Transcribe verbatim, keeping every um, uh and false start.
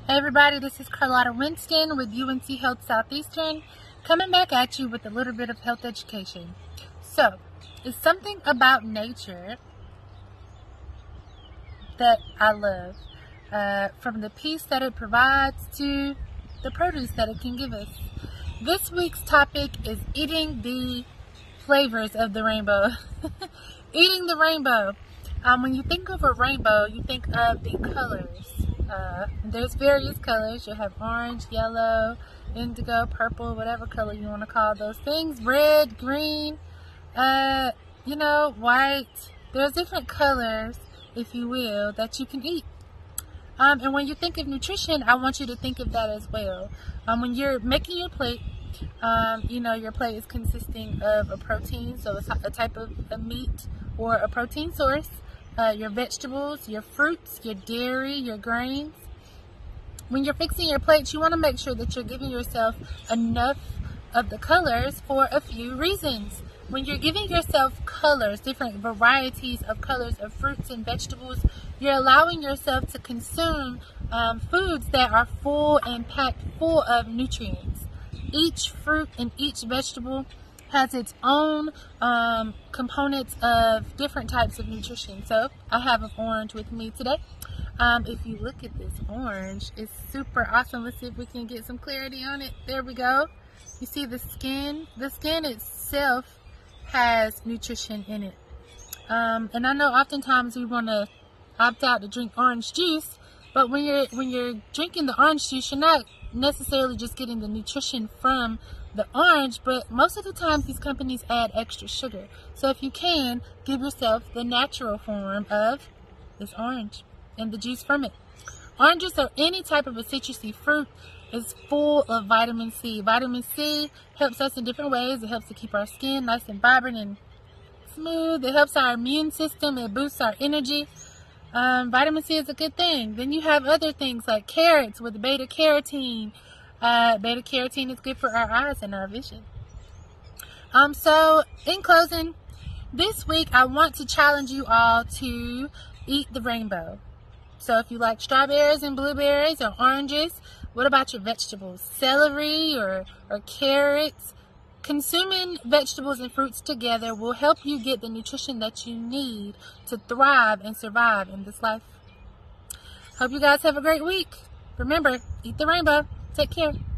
Hey everybody, this is Carlotta Winston with U N C Health Southeastern, coming back at you with a little bit of health education. So, it's something about nature that I love, uh, from the peace that it provides to the produce that it can give us. This week's topic is eating the flavors of the rainbow. Eating the rainbow. Um, when you think of a rainbow, you think of the colors. Uh, there's various colors. You'll have orange, yellow, indigo, purple, whatever color you want to call those things. Red, green, uh, you know, white. There's different colors, if you will, that you can eat. Um, and when you think of nutrition, I want you to think of that as well. Um, when you're making your plate, um, you know, your plate is consisting of a protein, so it's a type of a meat or a protein source. Uh, your vegetables, your fruits, your dairy, your grains. When you're fixing your plates, you want to make sure that you're giving yourself enough of the colors for a few reasons. When you're giving yourself colors, different varieties of colors of fruits and vegetables, you're allowing yourself to consume um, foods that are full and packed full of nutrients. Each fruit and each vegetable has its own um, components of different types of nutrition. So I have an orange with me today. Um, if you look at this orange, it's super awesome. Let's see if we can get some clarity on it. There we go. You see the skin? The skin itself has nutrition in it. Um, and I know oftentimes we want to opt out to drink orange juice, but when you're when you're drinking the orange juice, you're not necessarily just getting the nutrition from the orange, but most of the time these companies add extra sugar. So if you can, give yourself the natural form of this orange and the juice from it. Oranges or any type of a citrusy fruit is full of vitamin C. Vitamin C helps us in different ways. It helps to keep our skin nice and vibrant and smooth. It helps our immune system. It boosts our energy. Um, vitamin C is a good thing. Then you have other things like carrots with beta carotene. Uh, beta carotene is good for our eyes and our vision. Um, so, in closing, this week I want to challenge you all to eat the rainbow. So if you like strawberries and blueberries or oranges, what about your vegetables? Celery or, or carrots? Consuming vegetables and fruits together will help you get the nutrition that you need to thrive and survive in this life. Hope you guys have a great week. Remember, eat the rainbow. Take care.